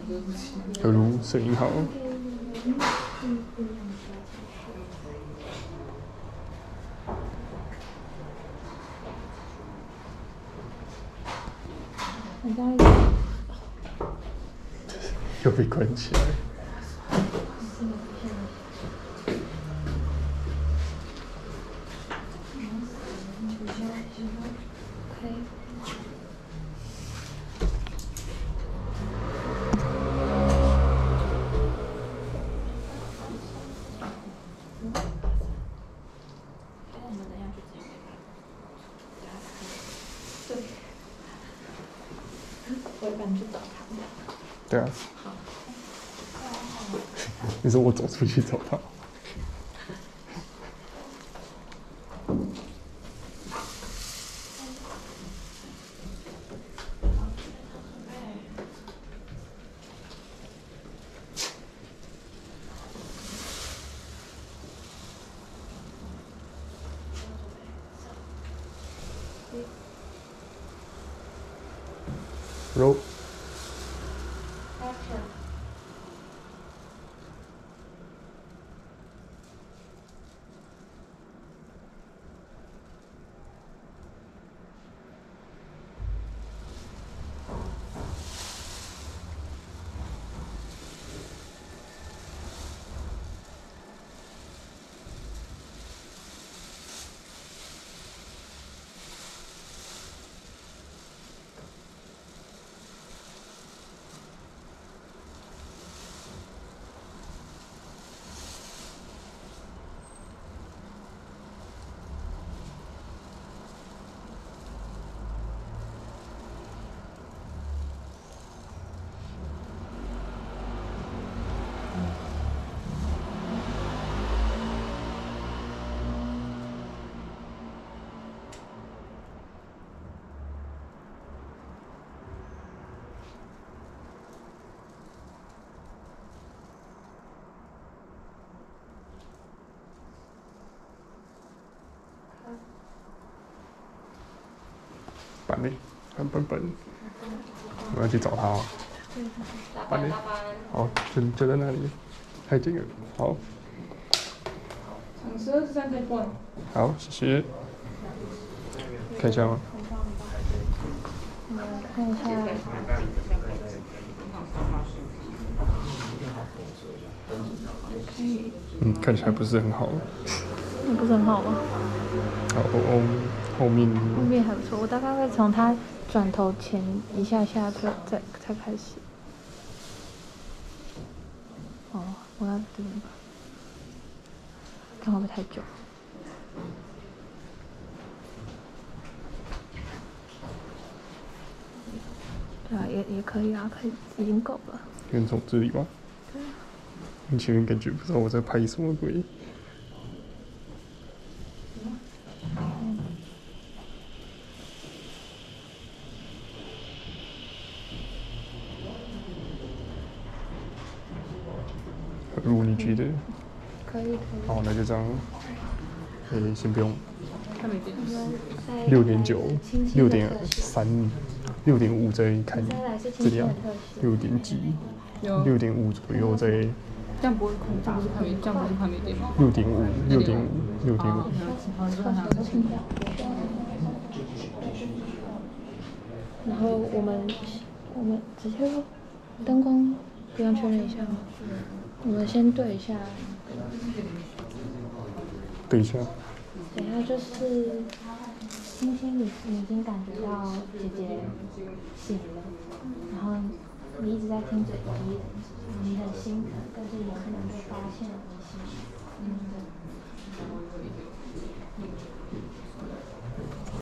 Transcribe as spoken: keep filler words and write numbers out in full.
何如声音好。又被关起来。 我感觉找他。 对啊。你说我走出去找他。roll。板嘞，很笨笨。我要去找他哦。板嘞，好，就就在那里，太近了。好。 场十二十三再换。 好，谢谢。看一下吗？ 看一下。 嗯，看起来不是很好。 那不是很好吗？ 好，后后面。 后面还不错，我大概会从他转头前一下下再再才开始。哦，我要这个，看会不会太久。对啊，也也可以啊，可以，已经够了。 先从这里吗？ 对。 你前面感觉不知道我在拍什么鬼。如果你觉得。 可以可以。 好，那就这样。诶，先不用。 六六点九，六点三，六点五再看这里啊，六点几，六点五左右再。 这样不会空，这不是快没，这样不是快没电吗？ 六点五，六点五，六点五。 然后我们我们直接灯光不用确认一下吗？我们先对一下。 对一下。 等一下就是星星你已经感觉到姐姐醒了，然后你一直在听嘴滴，你很心疼，但是有可能被发现了你心疼。嗯。